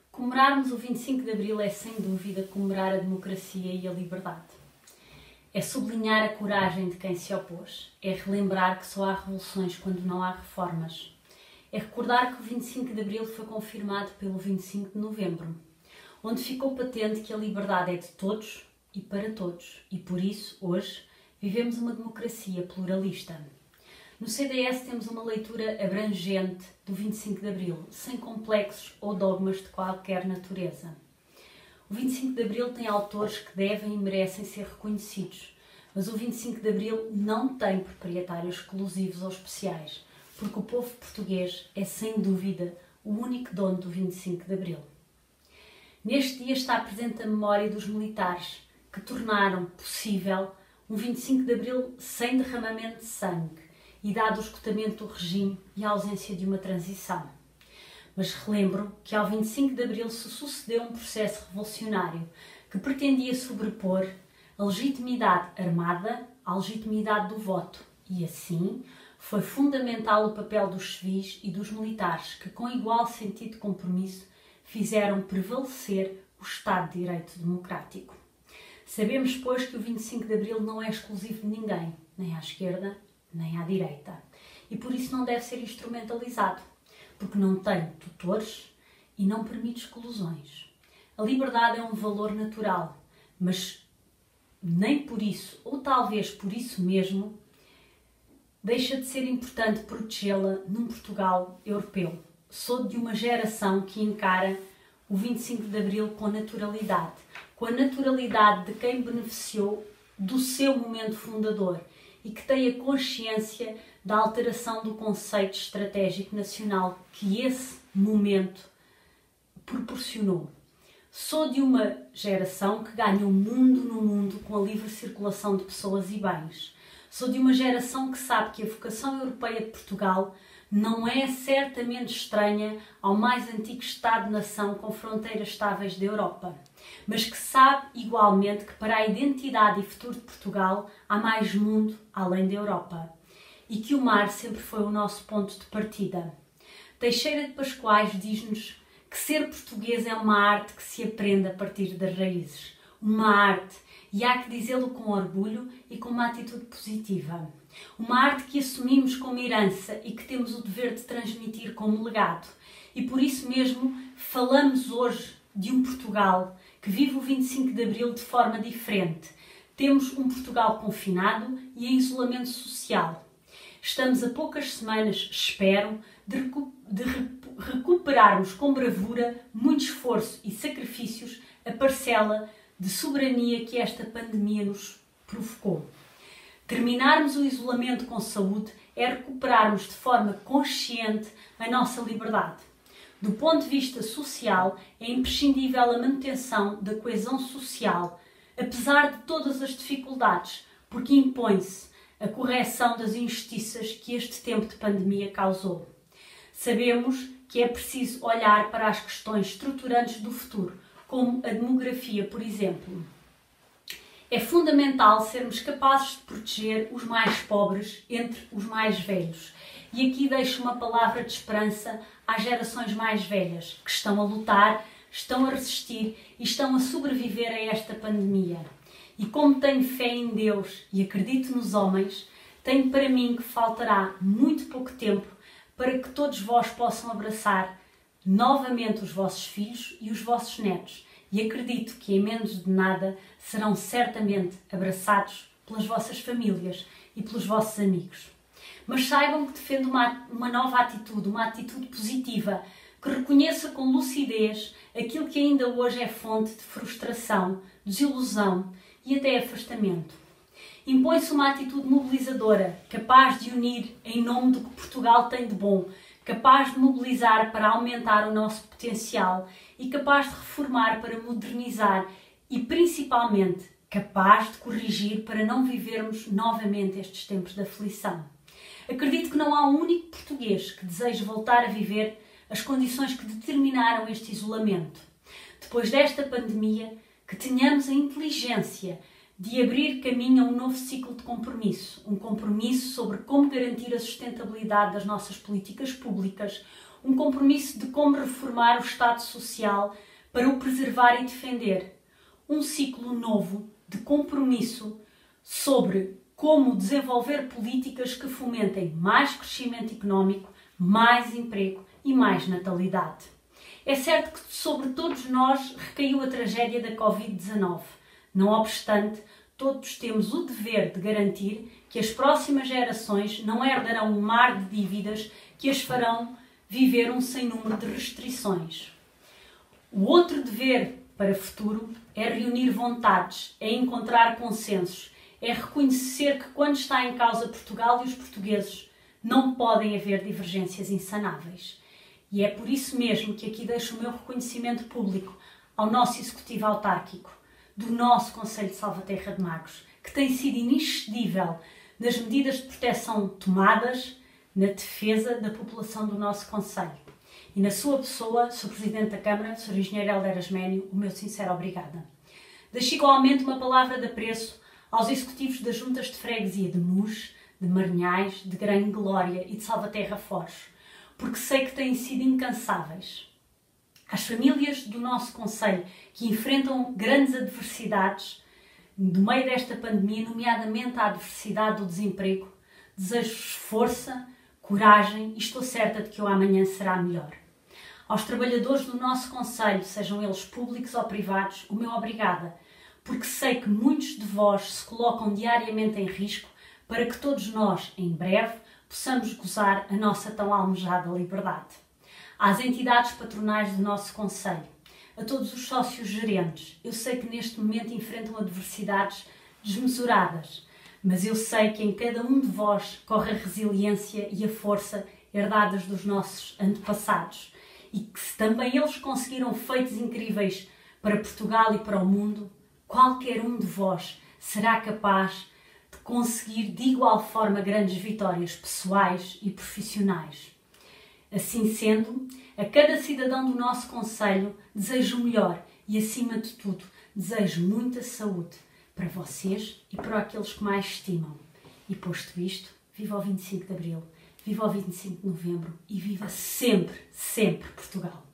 Comemorarmos o 25 de Abril é, sem dúvida, comemorar a democracia e a liberdade. É sublinhar a coragem de quem se opôs. É relembrar que só há revoluções quando não há reformas. É recordar que o 25 de Abril foi confirmado pelo 25 de Novembro, onde ficou patente que a liberdade é de todos e para todos. E por isso, hoje, vivemos uma democracia pluralista. No CDS temos uma leitura abrangente do 25 de Abril, sem complexos ou dogmas de qualquer natureza. O 25 de Abril tem autores que devem e merecem ser reconhecidos, mas o 25 de Abril não tem proprietários exclusivos ou especiais, porque o povo português é, sem dúvida, o único dono do 25 de Abril. Neste dia está presente a memória dos militares que tornaram possível um 25 de Abril sem derramamento de sangue, e dado o esgotamento do regime e a ausência de uma transição. Mas relembro que ao 25 de Abril se sucedeu um processo revolucionário que pretendia sobrepor a legitimidade armada à legitimidade do voto e, assim, foi fundamental o papel dos civis e dos militares que, com igual sentido de compromisso, fizeram prevalecer o Estado de Direito democrático. Sabemos, pois, que o 25 de Abril não é exclusivo de ninguém, nem à esquerda, nem à direita. E por isso não deve ser instrumentalizado, porque não tem tutores e não permite exclusões. A liberdade é um valor natural, mas nem por isso, ou talvez por isso mesmo, deixa de ser importante protegê-la num Portugal europeu. Sou de uma geração que encara o 25 de Abril com naturalidade, com a naturalidade de quem beneficiou do seu momento fundador e que tem a consciência da alteração do conceito estratégico nacional que esse momento proporcionou. Sou de uma geração que ganha o mundo no mundo com a livre circulação de pessoas e bens. Sou de uma geração que sabe que a vocação europeia de Portugal não é certamente estranha ao mais antigo Estado-nação com fronteiras estáveis da Europa, mas que sabe igualmente que para a identidade e futuro de Portugal há mais mundo além da Europa e que o mar sempre foi o nosso ponto de partida. Teixeira de Pascoais diz-nos que ser português é uma arte que se aprende a partir das raízes. Uma arte, e há que dizê-lo com orgulho e com uma atitude positiva. Uma arte que assumimos como herança e que temos o dever de transmitir como legado. E por isso mesmo falamos hoje de um Portugal que vive o 25 de Abril de forma diferente. Temos um Portugal confinado e em isolamento social. Estamos a poucas semanas, espero, de recuperarmos com bravura, muito esforço e sacrifícios a parcela de soberania que esta pandemia nos provocou. Terminarmos o isolamento com saúde é recuperarmos de forma consciente a nossa liberdade. Do ponto de vista social, é imprescindível a manutenção da coesão social, apesar de todas as dificuldades, porque impõe-se a correção das injustiças que este tempo de pandemia causou. Sabemos que é preciso olhar para as questões estruturantes do futuro, como a demografia, por exemplo. É fundamental sermos capazes de proteger os mais pobres entre os mais velhos. E aqui deixo uma palavra de esperança às gerações mais velhas, que estão a lutar, estão a resistir e estão a sobreviver a esta pandemia. E como tenho fé em Deus e acredito nos homens, tenho para mim que faltará muito pouco tempo para que todos vós possam abraçar novamente os vossos filhos e os vossos netos. E acredito que em menos de nada serão certamente abraçados pelas vossas famílias e pelos vossos amigos. Mas saibam que defendo uma nova atitude, uma atitude positiva, que reconheça com lucidez aquilo que ainda hoje é fonte de frustração, desilusão e até afastamento. Impõe-se uma atitude mobilizadora, capaz de unir em nome do que Portugal tem de bom, capaz de mobilizar para aumentar o nosso potencial e capaz de reformar para modernizar e, principalmente, capaz de corrigir para não vivermos novamente estes tempos de aflição. Acredito que não há um único português que deseje voltar a viver as condições que determinaram este isolamento. Depois desta pandemia, que tenhamos a inteligência de abrir caminho a um novo ciclo de compromisso. Um compromisso sobre como garantir a sustentabilidade das nossas políticas públicas, um compromisso de como reformar o Estado Social para o preservar e defender, um ciclo novo de compromisso sobre como desenvolver políticas que fomentem mais crescimento económico, mais emprego e mais natalidade. É certo que sobre todos nós recaiu a tragédia da Covid-19. Não obstante, todos temos o dever de garantir que as próximas gerações não herdarão um mar de dívidas que as farão viver um sem número de restrições. O outro dever para o futuro é reunir vontades, é encontrar consensos, é reconhecer que quando está em causa Portugal e os portugueses não podem haver divergências insanáveis. E é por isso mesmo que aqui deixo o meu reconhecimento público ao nosso Executivo Autárquico, do nosso Conselho de Salvaterra de Magos, que tem sido inexcedível nas medidas de proteção tomadas na defesa da população do nosso Conselho. E na sua pessoa, Sr. Presidente da Câmara, Sr. Engenheiro Helder Asménio, o meu sincero obrigada. Deixo igualmente uma palavra de apreço aos executivos das juntas de freguesia de Muz, de Marinhais, de Grande Glória e de Salvaterra Foz, porque sei que têm sido incansáveis. Às famílias do nosso Conselho que enfrentam grandes adversidades no meio desta pandemia, nomeadamente a adversidade do desemprego, desejo-vos força, coragem e estou certa de que o amanhã será melhor. Aos trabalhadores do nosso Conselho, sejam eles públicos ou privados, o meu obrigada, porque sei que muitos de vós se colocam diariamente em risco para que todos nós, em breve, possamos gozar a nossa tão almejada liberdade. Às entidades patronais do nosso Conselho, a todos os sócios gerentes, eu sei que neste momento enfrentam adversidades desmesuradas, mas eu sei que em cada um de vós corre a resiliência e a força herdadas dos nossos antepassados e que se também eles conseguiram feitos incríveis para Portugal e para o mundo, qualquer um de vós será capaz de conseguir de igual forma grandes vitórias pessoais e profissionais. Assim sendo, a cada cidadão do nosso Conselho desejo o melhor e, acima de tudo, desejo muita saúde para vocês e para aqueles que mais estimam. E posto isto, viva o 25 de Abril, viva o 25 de Novembro e viva sempre, sempre Portugal!